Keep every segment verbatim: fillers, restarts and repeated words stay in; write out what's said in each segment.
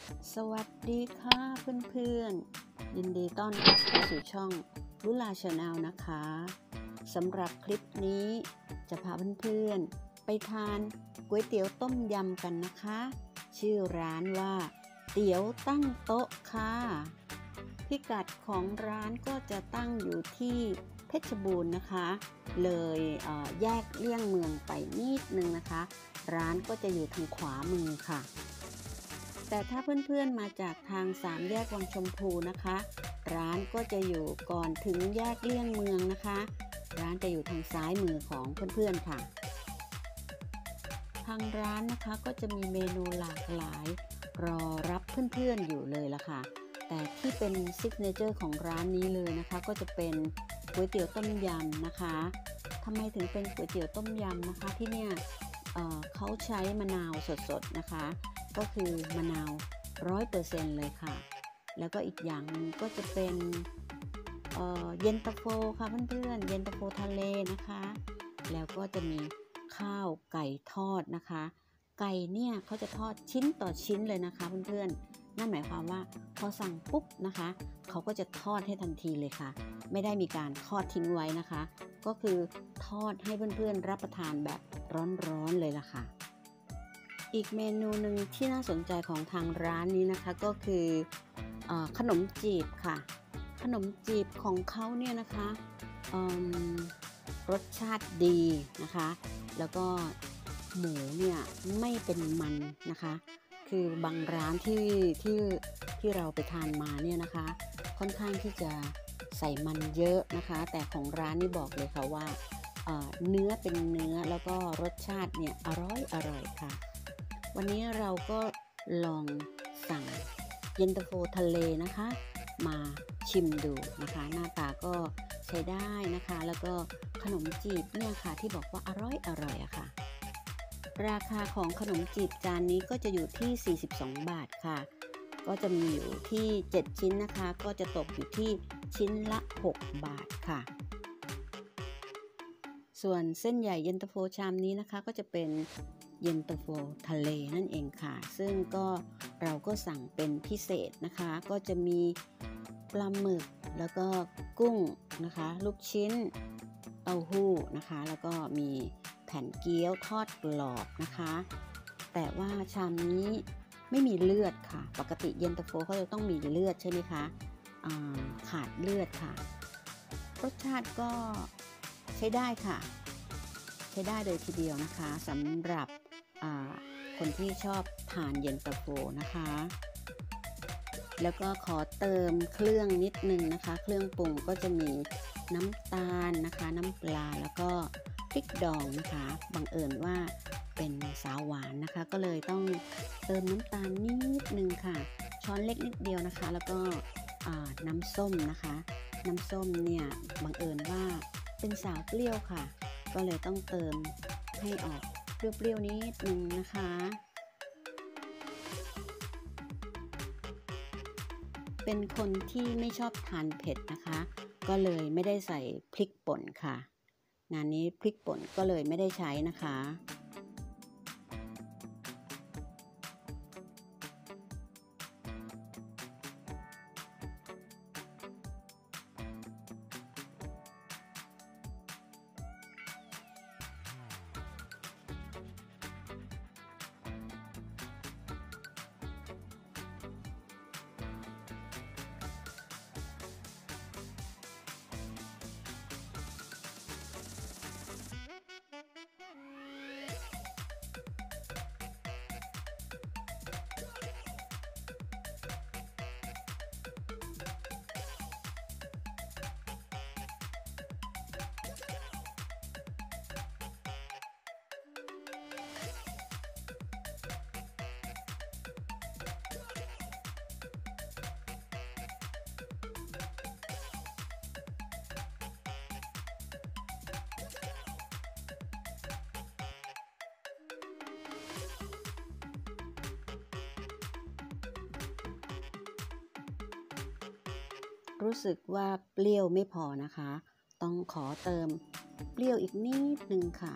สวัสดีค่ะเพื่อนๆยินดีต้อนรับเข้าสู่ช่องลุลาชาแนลนะคะสำหรับคลิปนี้จะพาเพื่อนๆไปทานก๋วยเตี๋ยวต้มยำกันนะคะชื่อร้านว่าเตี๋ยวตั้งโต๊ะค่ะพิกัดของร้านก็จะตั้งอยู่ที่เพชรบูรณ์นะคะเลยเอ่อแยกเลี่ยงเมืองไปนิดนึงนะคะร้านก็จะอยู่ทางขวามือค่ะแต่ถ้าเพื่อนๆมาจากทางสามแยกวังชมพูนะคะร้านก็จะอยู่ก่อนถึงแยกเลี่ยงเมืองนะคะร้านจะอยู่ทางซ้ายมือของเพื่อนๆค่ะทางร้านนะคะก็จะมีเมนูหลากหลายรอรับเพื่อนๆอยู่เลยละค่ะแต่ที่เป็นซิกเนเจอร์ของร้านนี้เลยนะคะก็จะเป็นก๋วยเตี๋ยวต้มยำนะคะทำไมถึงเป็นก๋วยเตี๋ยวต้มยำนะคะที่เนี่ย เอ่อ เขาใช้มะนาวสดๆนะคะก็คือมะนาว ร้อยเปอร์เซ็นต์ เลยค่ะแล้วก็อีกอย่างนึงก็จะเป็นเอ่อเย็นตาโฟค่ะเพื่อนๆเย็นตาโฟทะเลนะคะแล้วก็จะมีข้าวไก่ทอดนะคะไก่เนี่ยเขาจะทอดชิ้นต่อชิ้นเลยนะคะเพื่อนๆนั่นหมายความว่าพอสั่งปุ๊บนะคะเขาก็จะทอดให้ทันทีเลยค่ะไม่ได้มีการทอดทิ้งไว้นะคะก็คือทอดให้เพื่อนๆรับประทานแบบร้อนๆเลยล่ะค่ะอีกเมนูหนึ่งที่น่าสนใจของทางร้านนี้นะคะก็คือเอ่อขนมจีบค่ะขนมจีบของเขาเนี่ยนะคะเอิ่มรสชาติดีนะคะแล้วก็หมูเนี่ยไม่เป็นมันนะคะคือบางร้านที่ที่ที่เราไปทานมาเนี่ยนะคะค่อนข้างที่จะใส่มันเยอะนะคะแต่ของร้านนี่บอกเลยค่ะว่าเอ่อเนื้อเป็นเนื้อแล้วก็รสชาติเนี่ยอร่อยอร่อยค่ะวันนี้เราก็ลองสั่งเย็นตาโฟทะเลนะคะมาชิมดูนะคะหน้าตาก็ใช้ได้นะคะแล้วก็ขนมจีบเนี่ยค่ะที่บอกว่าอร่อยอร่อยอะค่ะราคาของขนมจีบจานนี้ก็จะอยู่ที่สี่สิบสองบาทค่ะก็จะมีอยู่ที่เจ็ดชิ้นนะคะก็จะตกอยู่ที่ชิ้นละหกบาทค่ะส่วนเส้นใหญ่เย็นตาโฟชามนี้นะคะก็จะเป็นเย็นตาโฟทะเลนั่นเองค่ะซึ่งก็เราก็สั่งเป็นพิเศษนะคะก็จะมีปลาหมึกแล้วก็กุ้งนะคะลูกชิ้นเต้าหู้นะคะแล้วก็มีแผ่นเกี๊ยวทอดกรอบนะคะแต่ว่าชามนี้ไม่มีเลือดค่ะปกติเย็นตาโฟเขาจะต้องมีเลือดใช่ไหมคะขาดเลือดค่ะรสชาติก็ใช้ได้ค่ะใช้ได้เลยทีเดียวนะคะสำหรับคนที่ชอบทานเย็นตาโฟนะคะแล้วก็ขอเติมเครื่องนิดนึงนะคะเครื่องปรุงก็จะมีน้ำตาลนะคะน้ำปลาแล้วก็พริกดองนะคะบังเอิญว่าเป็นสาวหวานนะคะก็เลยต้องเติมน้ำตาลนิดนึงค่ะช้อนเล็กนิดเดียวนะคะแล้วก็น้ำส้มนะคะน้ำส้มเนี่ยบังเอิญว่าเป็นสาวเปรี้ยวค่ะก็เลยต้องเติมให้ออกเปรี้ยวๆนิดนึงนะคะเป็นคนที่ไม่ชอบทานเผ็ดนะคะก็เลยไม่ได้ใส่พริกป่นค่ะงานนี้พริกป่นก็เลยไม่ได้ใช้นะคะรู้สึกว่าเปรี้ยวไม่พอนะคะต้องขอเติมเปรี้ยวอีกนิดนึงค่ะ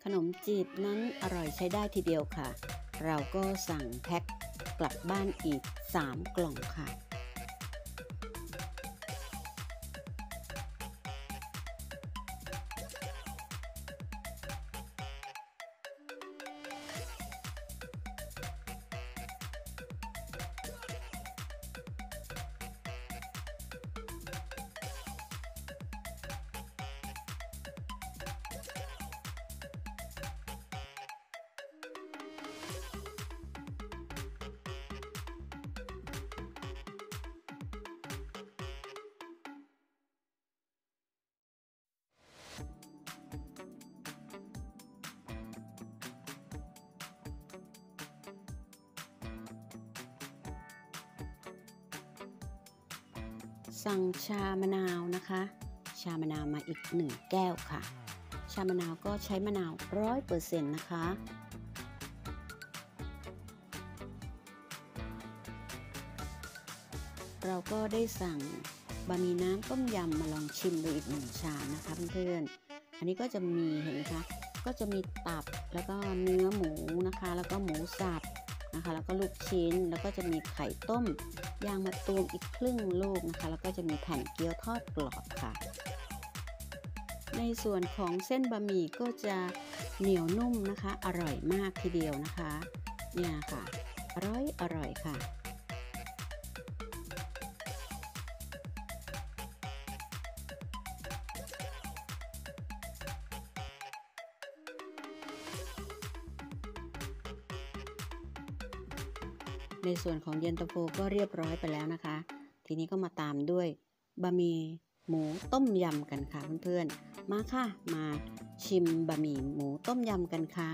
ขนมจีบนั้นอร่อยใช้ได้ทีเดียวค่ะเราก็สั่งแพ็คกลับบ้านอีกสามกล่องค่ะสั่งชามะนาวนะคะชามะนาวมาอีกหนึ่งแก้วค่ะชามะนาวก็ใช้มะนาว ร้อยเปอร์เซ็นต์ นะคะเราก็ได้สั่งบะหมี่น้ำต้มยำมาลองชิมดูอีกหนึ่งชามนะคะเพื่อนๆอันนี้ก็จะมีเห็นไหมคะก็จะมีตับแล้วก็เนื้อหมูนะคะแล้วก็หมูสับนะคะแล้วก็ลูกชิ้นแล้วก็จะมีไข่ต้มยางมะตูมอีกครึ่งลูกนะคะแล้วก็จะมีแผ่นเกี๊ยวทอดกรอบค่ะในส่วนของเส้นบะหมี่ก็จะเหนียวนุ่มนะคะอร่อยมากทีเดียวนะคะเนี่ยค่ะอร่อยอร่อยค่ะในส่วนของเย็นตาโฟก็เรียบร้อยไปแล้วนะคะทีนี้ก็มาตามด้วยบะหมี่หมูต้มยำกันค่ะเพื่อนๆมาค่ะมาชิมบะหมี่หมูต้มยำกันค่ะ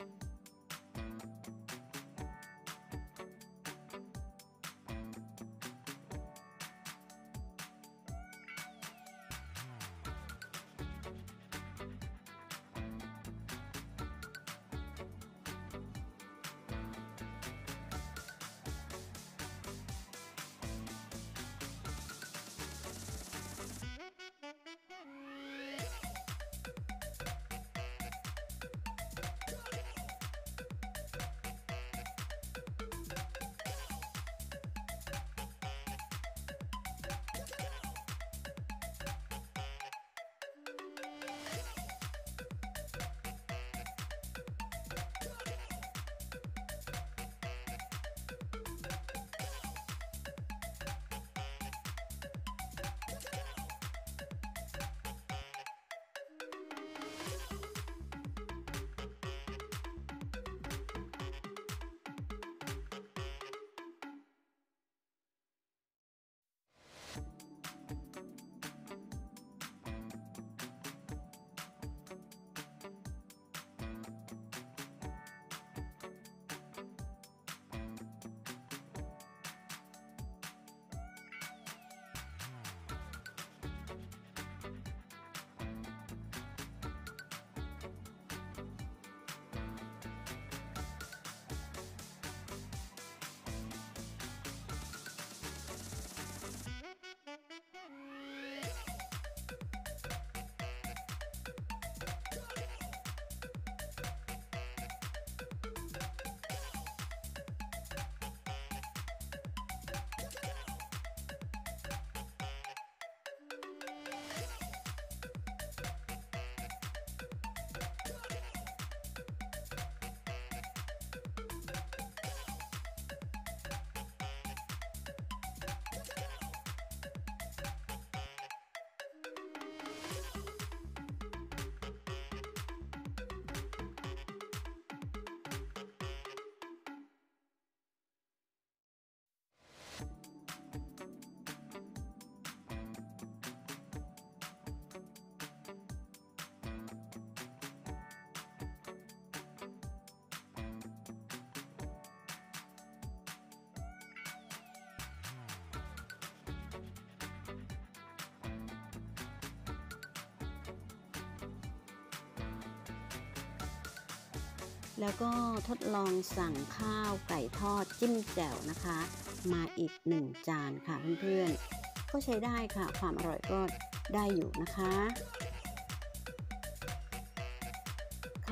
แล้วก็ทดลองสั่งข้าวไก่ทอดจิ้มแจ่วนะคะมาอีกหนึ่งจานค่ะเพื่อนๆก็ใช้ได้ค่ะความอร่อยก็ได้อยู่นะคะข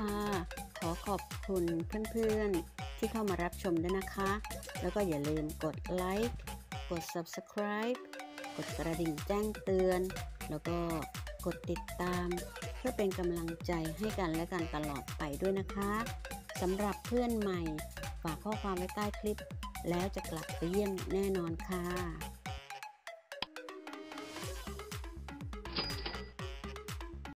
ค่ะ ขอขอบคุณเพื่อนๆที่เข้ามารับชมด้วยนะคะ แล้วก็อย่าลืมกดไลค์กด ซับสไครบ์ กดกระดิ่งแจ้งเตือน แล้วก็กดติดตามเพื่อเป็นกำลังใจให้กันและกันตลอดไปด้วยนะคะสำหรับเพื่อนใหม่ฝากข้อความไว้ใต้คลิปแล้วจะกลับไปเยี่ยมแน่นอนค่ะ